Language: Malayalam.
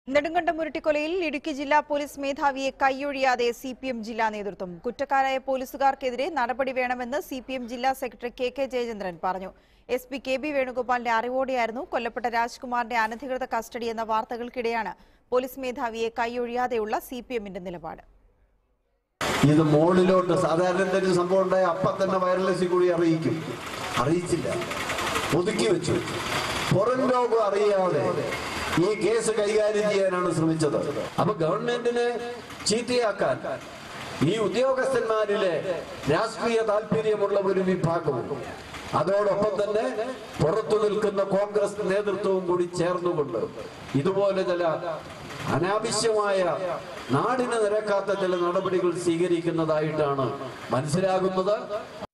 നെടുങ്കണ്ടം ഉരുട്ടിക്കൊലയിൽ ഇടുക്കി ജില്ലാ പോലീസ് മേധാവിയെ കൈയൊഴിയാതെ സിപിഎം ജില്ലാ നേതൃത്വം. കുറ്റക്കാരായ പോലീസുകാർക്കെതിരെ നടപടി വേണമെന്ന് സിപിഎം ജില്ലാ സെക്രട്ടറി കെ ജയചന്ദ്രൻ പറഞ്ഞു. എസ്പി കെ വേണുഗോപാലിന്റെ അറിവോടെയായിരുന്നു കൊല്ലപ്പെട്ട രാജ്കുമാറിന്റെ അനധികൃത കസ്റ്റഡി എന്ന വാർത്തകൾക്കിടെയാണ് പോലീസ് മേധാവിയെ കൈയൊഴിയാതെയുള്ള സിപിഎമ്മിന്റെ നിലപാട്. ഇത് മോളിലോട്ട് സാധാരണ എന്തെങ്കിലും സംഭവം ഉണ്ടായ അപ്പം തന്നെ വയർലെസ്സിൽ കൂടി അറിയിച്ചില്ല, ഒതുക്കി വെച്ചു. പുറം ലോകം അറിയാതെ ഈ കേസ് കൈകാര്യം ചെയ്യാനാണ് ശ്രമിച്ചത്. അപ്പൊ ഗവൺമെന്റിനെ ചീത്തയാക്കാൻ ഈ ഉദ്യോഗസ്ഥന്മാരിലെ രാഷ്ട്രീയ താല്പര്യമുള്ള ഒരു വിഭാഗവും അതോടൊപ്പം തന്നെ പുറത്തു നിൽക്കുന്ന കോൺഗ്രസ് നേതൃത്വവും കൂടി ചേർന്നുകൊണ്ട് ഇതുപോലെ ചില അനാവശ്യമായ നാടിന് നിരക്കാത്ത ചില നടപടികൾ സ്വീകരിക്കുന്നതായിട്ടാണ് മനസ്സിലാകുന്നത്.